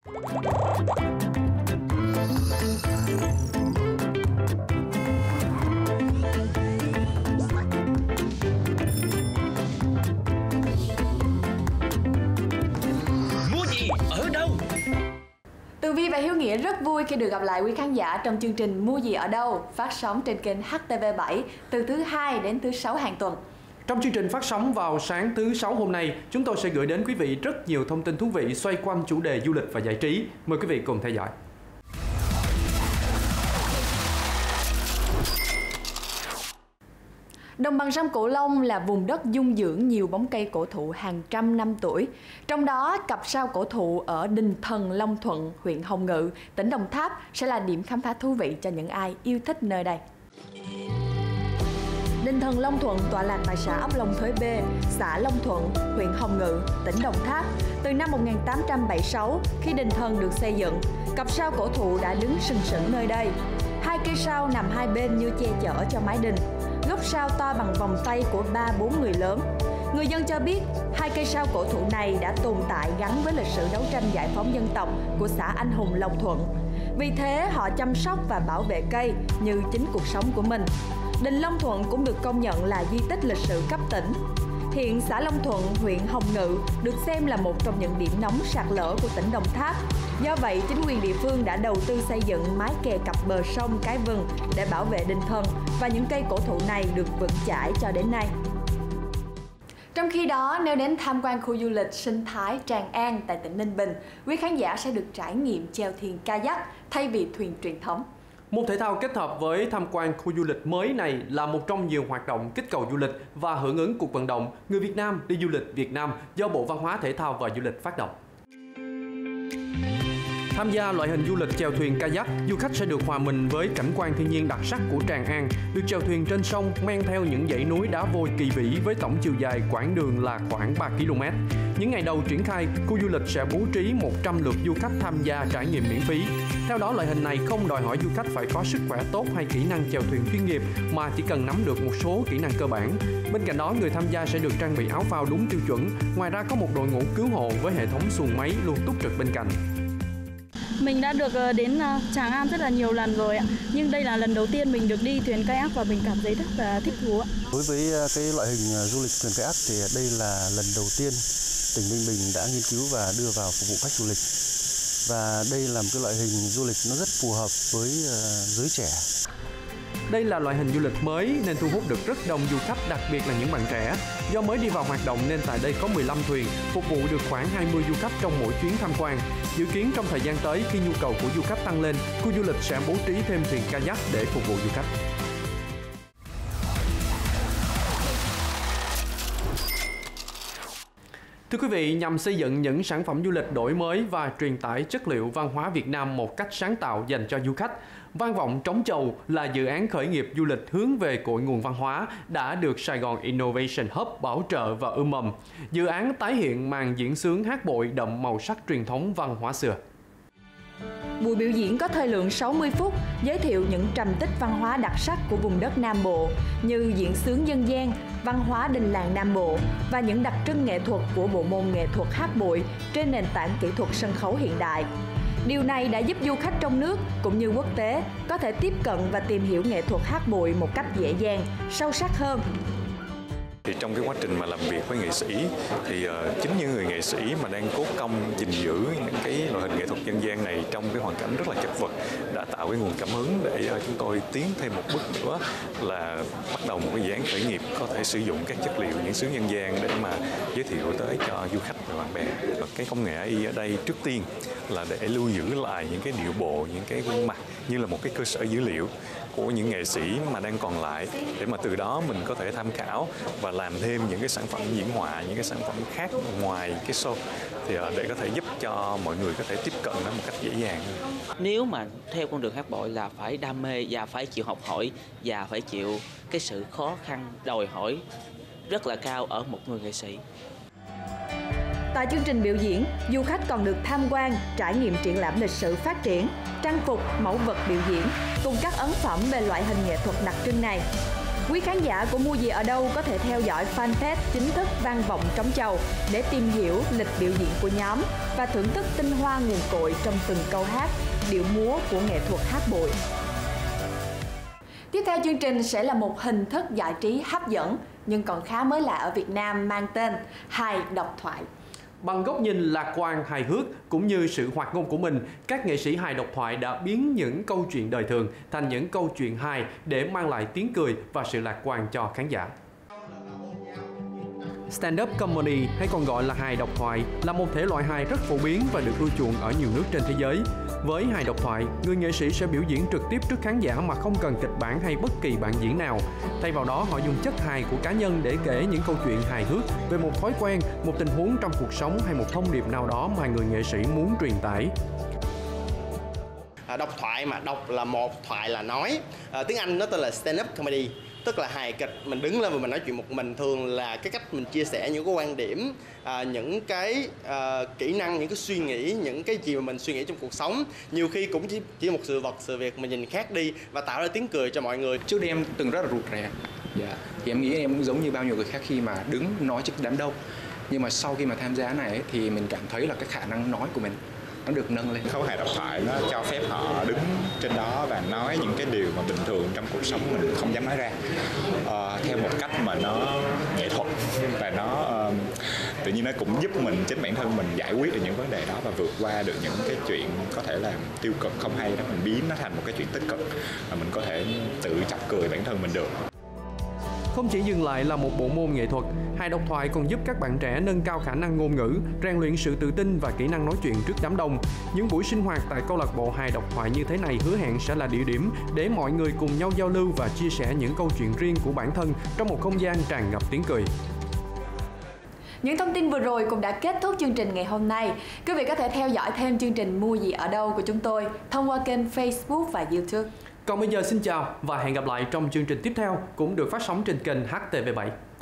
Tường Vi và Hiếu Nghĩa rất vui khi được gặp lại quý khán giả trong chương trình Mua gì ở đâu phát sóng trên kênh HTV7 từ thứ Hai đến thứ Sáu hàng tuần. Trong chương trình phát sóng vào sáng thứ Sáu hôm nay, chúng tôi sẽ gửi đến quý vị rất nhiều thông tin thú vị xoay quanh chủ đề du lịch và giải trí. Mời quý vị cùng theo dõi. Đồng bằng sông Cửu Long là vùng đất dung dưỡng nhiều bóng cây cổ thụ hàng trăm năm tuổi. Trong đó, cặp sao cổ thụ ở Đình Thần, Long Thuận, huyện Hồng Ngự, tỉnh Đồng Tháp sẽ là điểm khám phá thú vị cho những ai yêu thích nơi đây. Đình Thần Long Thuận tọa lạc tại xã ấp Long Thới B, xã Long Thuận, huyện Hồng Ngự, tỉnh Đồng Tháp. Từ năm 1876, khi đình thần được xây dựng, cặp sao cổ thụ đã đứng sừng sững nơi đây. Hai cây sao nằm hai bên như che chở cho mái đình. Gốc sao to bằng vòng tay của 3-4 người lớn. Người dân cho biết, hai cây sao cổ thụ này đã tồn tại gắn với lịch sử đấu tranh giải phóng dân tộc của xã Anh Hùng Long Thuận. Vì thế, họ chăm sóc và bảo vệ cây như chính cuộc sống của mình. Đình Long Thuận cũng được công nhận là di tích lịch sử cấp tỉnh. Hiện xã Long Thuận, huyện Hồng Ngự được xem là một trong những điểm nóng sạt lở của tỉnh Đồng Tháp. Do vậy, chính quyền địa phương đã đầu tư xây dựng mái kè cặp bờ sông Cái Vừng để bảo vệ đình thần và những cây cổ thụ này được vững chãi cho đến nay. Trong khi đó, nếu đến tham quan khu du lịch sinh thái Tràng An tại tỉnh Ninh Bình, quý khán giả sẽ được trải nghiệm chèo thuyền kayak thay vì thuyền truyền thống. Môn thể thao kết hợp với tham quan khu du lịch mới này là một trong nhiều hoạt động kích cầu du lịch và hưởng ứng cuộc vận động Người Việt Nam đi du lịch Việt Nam do Bộ Văn hóa Thể thao và Du lịch phát động. Tham gia loại hình du lịch chèo thuyền kayak, du khách sẽ được hòa mình với cảnh quan thiên nhiên đặc sắc của Tràng An, được chèo thuyền trên sông men theo những dãy núi đá vôi kỳ vĩ với tổng chiều dài quãng đường là khoảng 3 km. Những ngày đầu triển khai, khu du lịch sẽ bố trí 100 lượt du khách tham gia trải nghiệm miễn phí. Theo đó, loại hình này không đòi hỏi du khách phải có sức khỏe tốt hay kỹ năng chèo thuyền chuyên nghiệp mà chỉ cần nắm được một số kỹ năng cơ bản. Bên cạnh đó, người tham gia sẽ được trang bị áo phao đúng tiêu chuẩn. Ngoài ra có một đội ngũ cứu hộ với hệ thống xuồng máy luôn túc trực bên cạnh. Mình đã được đến Tràng An rất là nhiều lần rồi ạ. Nhưng đây là lần đầu tiên mình được đi thuyền kayak và mình cảm thấy rất là thích thú ạ. Đối với cái loại hình du lịch thuyền kayak thì đây là lần đầu tiên tỉnh Ninh Bình đã nghiên cứu và đưa vào phục vụ khách du lịch. Và đây là một cái loại hình du lịch nó rất phù hợp với giới trẻ. Đây là loại hình du lịch mới nên thu hút được rất đông du khách, đặc biệt là những bạn trẻ. Do mới đi vào hoạt động nên tại đây có 15 thuyền, phục vụ được khoảng 20 du khách trong mỗi chuyến tham quan. Dự kiến trong thời gian tới, khi nhu cầu của du khách tăng lên, khu du lịch sẽ bố trí thêm thuyền kayak để phục vụ du khách. Thưa quý vị, nhằm xây dựng những sản phẩm du lịch đổi mới và truyền tải chất liệu văn hóa Việt Nam một cách sáng tạo dành cho du khách, Vang vọng Trống Chầu là dự án khởi nghiệp du lịch hướng về cội nguồn văn hóa đã được Sài Gòn Innovation Hub bảo trợ và ươm mầm. Dự án tái hiện màn diễn xướng hát bội đậm màu sắc truyền thống văn hóa xưa. Buổi biểu diễn có thời lượng 60 phút, giới thiệu những trầm tích văn hóa đặc sắc của vùng đất Nam Bộ như diễn xướng dân gian, văn hóa đình làng Nam Bộ và những đặc trưng nghệ thuật của bộ môn nghệ thuật hát bội trên nền tảng kỹ thuật sân khấu hiện đại. Điều này đã giúp du khách trong nước cũng như quốc tế có thể tiếp cận và tìm hiểu nghệ thuật hát bội một cách dễ dàng, sâu sắc hơn. Thì trong cái quá trình mà làm việc với nghệ sĩ thì chính những người nghệ sĩ mà đang cố công gìn giữ những cái loại hình nghệ thuật dân gian này trong cái hoàn cảnh rất là chật vật đã tạo cái nguồn cảm hứng để chúng tôi tiến thêm một bước nữa là bắt đầu một cái dự án khởi nghiệp có thể sử dụng các chất liệu diễn xướng dân gian để mà giới thiệu tới cho du khách và bạn bè. Và cái công nghệ AI ở đây trước tiên là để lưu giữ lại những cái điệu bộ, những cái gương mặt như là một cái cơ sở dữ liệu của những nghệ sĩ mà đang còn lại để mà từ đó mình có thể tham khảo và làm thêm những cái sản phẩm diễn họa, những cái sản phẩm khác ngoài cái show thì để có thể giúp cho mọi người có thể tiếp cận nó một cách dễ dàng hơn. Nếu mà theo con đường hát bội là phải đam mê và phải chịu học hỏi và phải chịu cái sự khó khăn đòi hỏi rất là cao ở một người nghệ sĩ. Tại chương trình biểu diễn, du khách còn được tham quan, trải nghiệm triển lãm lịch sử phát triển, trang phục, mẫu vật biểu diễn cùng các ấn phẩm về loại hình nghệ thuật đặc trưng này. Quý khán giả của Mua Gì Ở Đâu có thể theo dõi fanpage chính thức Vang Vọng Trống Chầu để tìm hiểu lịch biểu diễn của nhóm và thưởng thức tinh hoa nguồn cội trong từng câu hát, điệu múa của nghệ thuật hát bội. Tiếp theo chương trình sẽ là một hình thức giải trí hấp dẫn nhưng còn khá mới lạ ở Việt Nam mang tên hài độc thoại. Bằng góc nhìn lạc quan, hài hước cũng như sự hoạt ngôn của mình, các nghệ sĩ hài độc thoại đã biến những câu chuyện đời thường thành những câu chuyện hài để mang lại tiếng cười và sự lạc quan cho khán giả. Stand-up comedy hay còn gọi là hài độc thoại là một thể loại hài rất phổ biến và được ưa chuộng ở nhiều nước trên thế giới. Với hài độc thoại, người nghệ sĩ sẽ biểu diễn trực tiếp trước khán giả mà không cần kịch bản hay bất kỳ bạn diễn nào. Thay vào đó, họ dùng chất hài của cá nhân để kể những câu chuyện hài hước về một thói quen, một tình huống trong cuộc sống hay một thông điệp nào đó mà người nghệ sĩ muốn truyền tải. Độc thoại mà độc là một, thoại là nói. Tiếng Anh nó tên là stand-up comedy, tức là hài kịch. Mình đứng lên và mình nói chuyện một mình, thường là cái cách mình chia sẻ những cái quan điểm, những cái kỹ năng, những cái suy nghĩ, những cái gì mà mình suy nghĩ trong cuộc sống. Nhiều khi cũng chỉ một sự việc mình nhìn khác đi và tạo ra tiếng cười cho mọi người. Trước đây em từng rất là rụt rè, thì em nghĩ em cũng giống như bao nhiêu người khác khi mà đứng nói trước đám đông. Nhưng mà sau khi mà tham gia này thì mình cảm thấy là cái khả năng nói của mình nó được nâng lên. Khấu hài độc thoại nó cho phép họ đứng trên đó và nói những cái điều mà bình thường trong cuộc sống mình không dám nói ra, theo một cách mà nó nghệ thuật và nó tự nhiên nó cũng giúp mình, chính bản thân mình giải quyết được những vấn đề đó và vượt qua được những cái chuyện có thể là tiêu cực không hay đó, mình biến nó thành một cái chuyện tích cực và mình có thể tự chọc cười bản thân mình được. Không chỉ dừng lại là một bộ môn nghệ thuật, hài độc thoại còn giúp các bạn trẻ nâng cao khả năng ngôn ngữ, rèn luyện sự tự tin và kỹ năng nói chuyện trước đám đông. Những buổi sinh hoạt tại câu lạc bộ hài độc thoại như thế này hứa hẹn sẽ là địa điểm để mọi người cùng nhau giao lưu và chia sẻ những câu chuyện riêng của bản thân trong một không gian tràn ngập tiếng cười. Những thông tin vừa rồi cũng đã kết thúc chương trình ngày hôm nay. Quý vị có thể theo dõi thêm chương trình Mua Gì Ở Đâu của chúng tôi thông qua kênh Facebook và YouTube. Còn bây giờ xin chào và hẹn gặp lại trong chương trình tiếp theo cũng được phát sóng trên kênh HTV7.